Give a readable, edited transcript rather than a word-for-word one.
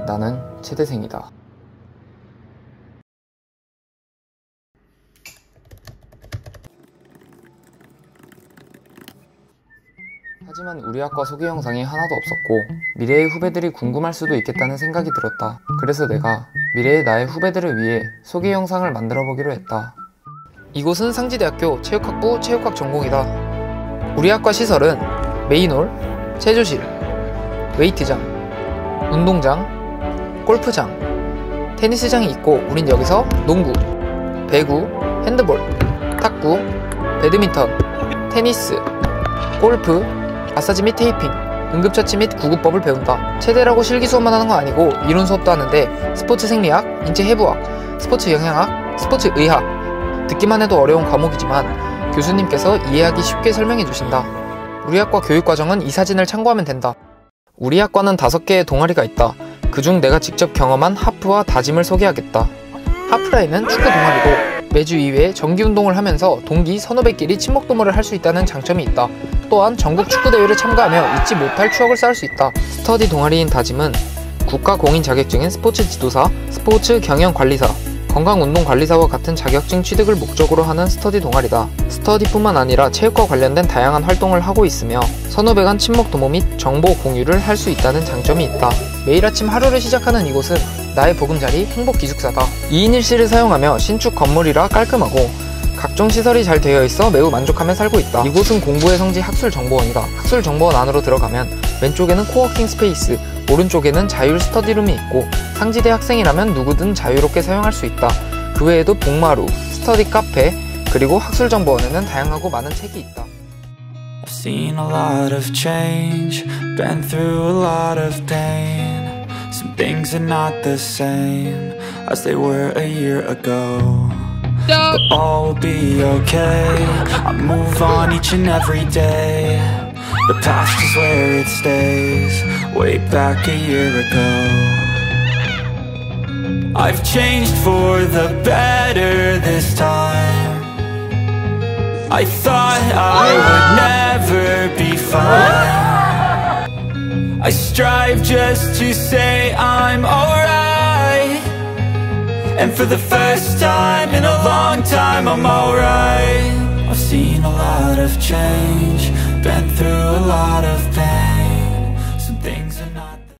나는 체대생이다. 하지만 우리 학과 소개 영상이 하나도 없었고 미래의 후배들이 궁금할 수도 있겠다는 생각이 들었다. 그래서 내가 미래의 나의 후배들을 위해 소개 영상을 만들어 보기로 했다. 이곳은 상지대학교 체육학부 체육학 전공이다. 우리 학과 시설은 메인홀, 체조실, 웨이트장, 운동장, 골프장, 테니스장이 있고 우린 여기서 농구, 배구, 핸드볼, 탁구, 배드민턴, 테니스, 골프, 마사지 및 테이핑, 응급처치 및 구급법을 배운다. 체대라고 실기 수업만 하는 건 아니고 이론 수업도 하는데 스포츠 생리학, 인체 해부학, 스포츠 영양학, 스포츠 의학, 듣기만 해도 어려운 과목이지만 교수님께서 이해하기 쉽게 설명해 주신다. 우리 학과 교육과정은 이 사진을 참고하면 된다. 우리 학과는 5개의 동아리가 있다. 그중 내가 직접 경험한 하프와 다짐을 소개하겠다. 하프라인은 축구 동아리고 매주 2회 정기운동을 하면서 동기 선후배끼리 친목도모를 할 수 있다는 장점이 있다. 또한 전국 축구대회를 참가하며 잊지 못할 추억을 쌓을 수 있다. 스터디 동아리인 다짐은 국가공인 자격증인 스포츠 지도사, 스포츠 경영관리사, 건강운동관리사와 같은 자격증 취득을 목적으로 하는 스터디 동아리다. 스터디뿐만 아니라 체육과 관련된 다양한 활동을 하고 있으며 선후배 간 친목도모 및 정보 공유를 할 수 있다는 장점이 있다. 매일 아침 하루를 시작하는 이곳은 나의 보금자리 행복기숙사다. 2인 1실을 사용하며 신축 건물이라 깔끔하고 각종 시설이 잘 되어 있어 매우 만족하며 살고 있다. 이곳은 공부의 성지 학술정보원이다. 학술정보원 안으로 들어가면 왼쪽에는 코워킹 스페이스, 오른쪽에는 자율 스터디룸이 있고 상지대 학생이라면 누구든 자유롭게 사용할 수 있다. 그 외에도 복마루, 스터디 카페, 그리고 학술정보원에는 다양하고 많은 책이 있다. I've seen a lot of change, been through a lot of pain. Some things are not the same as they were a year ago. But all will be okay, I move on each and every day. The past is where it stays, way back a year ago. I've changed for the better this time. I thought I would never be fine. I strive just to say I'm alright. And for the first time in a long time I'm alright. I've seen a lot of change, been through a lot of pain. Some things are not